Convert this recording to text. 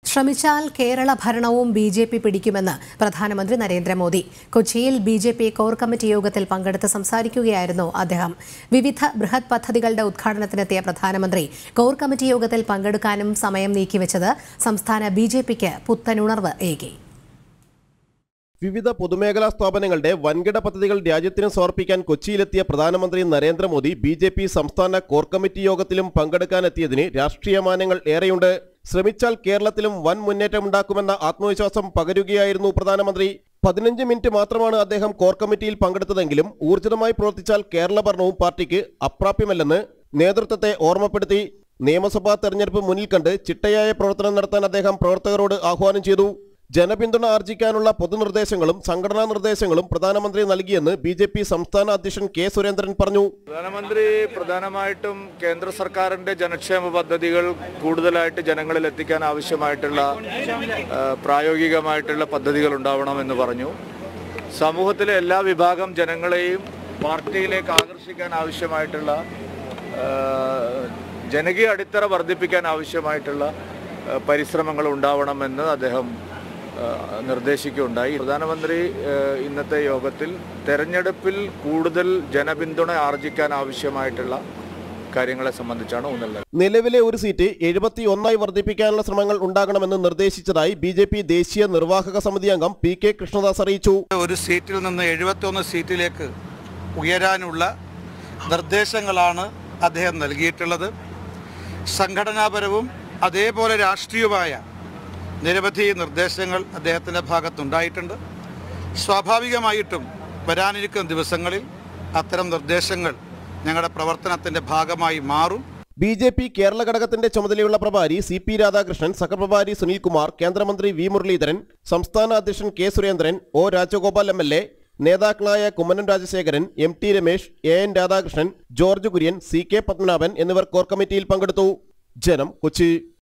ശ്രമിച്ചാൽ കേരള ഭരണവും ബിജെപി പിടിക്കുമെന്ന് പ്രധാനമന്ത്രി നരേന്ദ്രമോദി. കൊച്ചിയിൽ ബിജെപി കോർ കമ്മിറ്റി യോഗത്തിൽ പങ്കെടുത്ത് സംസാരിക്കുകയായിരുന്നു അദ്ദേഹം. വിവിധ ബൃഹത് പദ്ധതികളുടെ ഉദ്ഘാടനത്തിനെത്തിയ പ്രധാനമന്ത്രി കോർ കമ്മിറ്റി യോഗത്തിൽ പങ്കെടുക്കാനും സമയം നീക്കിവെച്ചത് സംസ്ഥാന ബിജെപിക്ക് പുത്തനുണർവ് ഏകി. വിവിധ പൊതുമേഖലാ സ്ഥാപനങ്ങളുടെ വൻകിട പദ്ധതികൾ രാജ്യത്തിന് സമർപ്പിക്കാൻ കൊച്ചിയിലെത്തിയ പ്രധാനമന്ത്രി നരേന്ദ്രമോദി ബിജെപി സംസ്ഥാന കോർ കമ്മിറ്റി യോഗത്തിലും പങ്കെടുക്കാനെത്തിയതിന് രാഷ്ട്രീയ മാനങ്ങൾ ഏറെയുണ്ട്. ശ്രമിച്ചാൽ കേരളത്തിലും വൻ മുന്നേറ്റമുണ്ടാക്കുമെന്ന ആത്മവിശ്വാസം പകരുകയായിരുന്നു പ്രധാനമന്ത്രി. 15 മിനിറ്റ് മാത്രമാണ് അദ്ദേഹം കോർ കമ്മിറ്റിയിൽ പങ്കെടുത്തതെങ്കിലും ഊർജിതമായി പ്രവർത്തിച്ചാൽ കേരള ഭരണവും പാർട്ടിക്ക് അപ്രാപ്യമല്ലെന്ന് നേതൃത്വത്തെ ഓർമ്മപ്പെടുത്തി. നിയമസഭാ തെരഞ്ഞെടുപ്പ് മുന്നിൽ കണ്ട് ചിട്ടയായ പ്രവർത്തനം നടത്താൻ അദ്ദേഹം പ്രവർത്തകരോട് ആഹ്വാനം ചെയ്തു. ജനപിന്തുണ ആർജിക്കാനുള്ള പൊതുനിർദ്ദേശങ്ങളും സംഘടനാ നിർദ്ദേശങ്ങളും പ്രധാനമന്ത്രി നൽകിയെന്ന് ബിജെപി സംസ്ഥാന അധ്യക്ഷൻ കെ സുരേന്ദ്രൻ പറഞ്ഞു. പ്രധാനമന്ത്രി പ്രധാനമായിട്ടും കേന്ദ്ര സർക്കാരിന്റെ ജനക്ഷേമ പദ്ധതികൾ കൂടുതലായിട്ട് ജനങ്ങളിൽ എത്തിക്കാൻ ആവശ്യമായിട്ടുള്ള പ്രായോഗികമായിട്ടുള്ള പദ്ധതികൾ ഉണ്ടാവണമെന്ന് പറഞ്ഞു. സമൂഹത്തിലെ എല്ലാ വിഭാഗം ജനങ്ങളെയും പാർട്ടിയിലേക്ക് ആകർഷിക്കാൻ ആവശ്യമായിട്ടുള്ള ജനകീയ അടിത്തറ വർദ്ധിപ്പിക്കാൻ ആവശ്യമായിട്ടുള്ള പരിശ്രമങ്ങൾ ഉണ്ടാവണമെന്ന് അദ്ദേഹം നിർദ്ദേശിക്കുകയുണ്ടായി. പ്രധാനമന്ത്രി ഇന്നത്തെ യോഗത്തിൽ തെരഞ്ഞെടുപ്പിൽ കൂടുതൽ ജനപിന്തുണ ആർജിക്കാൻ ആവശ്യമായിട്ടുള്ള കാര്യങ്ങളെ സംബന്ധിച്ചാണ് ഊന്നൽ. നിലവിലെ ഒരു സീറ്റ് 71 വർദ്ധിപ്പിക്കാനുള്ള ശ്രമങ്ങൾ ഉണ്ടാകണമെന്ന് നിർദ്ദേശിച്ചതായി ബിജെപി ദേശീയ നിർവാഹക സമിതി അംഗം പി കെ കൃഷ്ണദാസ് അറിയിച്ചു. ഒരു സീറ്റിൽ നിന്ന് 71 സീറ്റിലേക്ക് ഉയരാനുള്ള നിർദ്ദേശങ്ങളാണ് അദ്ദേഹം നൽകിയിട്ടുള്ളത്. സംഘടനാപരവും അതേപോലെ രാഷ്ട്രീയമായ നിരവധി നിർദ്ദേശങ്ങൾ അദ്ദേഹത്തിൻ്റെ ഭാഗത്തുണ്ടായിട്ടുണ്ട്. സ്വാഭാവികമായിട്ടും വരാനിരിക്കുന്ന ദിവസങ്ങളിൽ അത്തരം നിർദ്ദേശങ്ങൾ ഞങ്ങളുടെ പ്രവർത്തനത്തിൻ്റെ ഭാഗമായി മാറും. ബിജെപി കേരള ഘടകത്തിന്റെ ചുമതലയുള്ള പ്രഭാരി CP രാധാകൃഷ്ണൻ, സഹപ്രഭാരി സുനിൽകുമാർ, കേന്ദ്രമന്ത്രി വി മുരളീധരൻ, സംസ്ഥാന അധ്യക്ഷൻ K Surendran, O Rajagopal MLA, നേതാക്കളായ Kummanam Rajasekharan, MT Ramesh, AN Radhakrishnan, George Kurian, CK Padmanabhan എന്നിവർ കോർ കമ്മിറ്റിയിൽ പങ്കെടുത്തു. ജനം, കൊച്ചി.